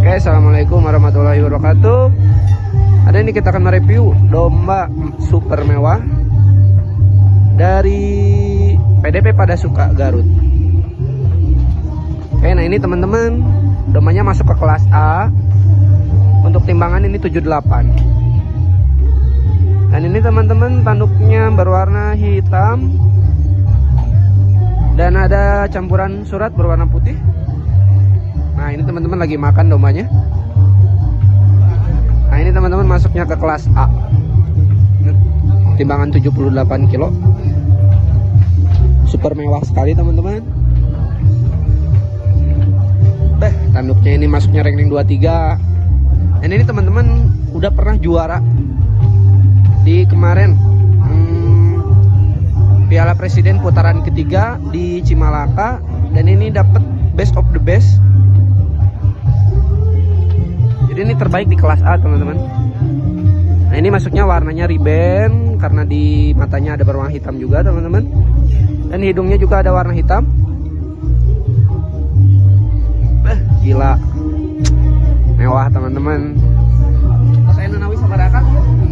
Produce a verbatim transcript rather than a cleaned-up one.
Oke, assalamualaikum warahmatullahi wabarakatuh. Ada ini kita akan mereview domba super mewah dari P D P Padasuka Garut. Oke, nah ini teman-teman, dombanya masuk ke kelas A. Untuk timbangan ini tujuh puluh delapan. Dan ini teman-teman, tanduknya berwarna hitam dan ada campuran surat berwarna putih. Nah ini teman-teman lagi makan dombanya. Nah ini teman-teman masuknya ke kelas A. Timbangan tujuh puluh delapan kilo. Super mewah sekali teman-teman. Beh, tanduknya ini masuknya ranking dua puluh tiga. Dan ini teman-teman udah pernah juara di kemarin hmm, Piala Presiden putaran ketiga di Cimalaka, dan ini dapat best of the best. Jadi ini terbaik di kelas A teman-teman. Nah ini masuknya warnanya ribbon karena di matanya ada berwarna hitam juga teman-teman, dan hidungnya juga ada warna hitam. Eh, gila, mewah teman-teman. Saya Nunawi Sabarakan.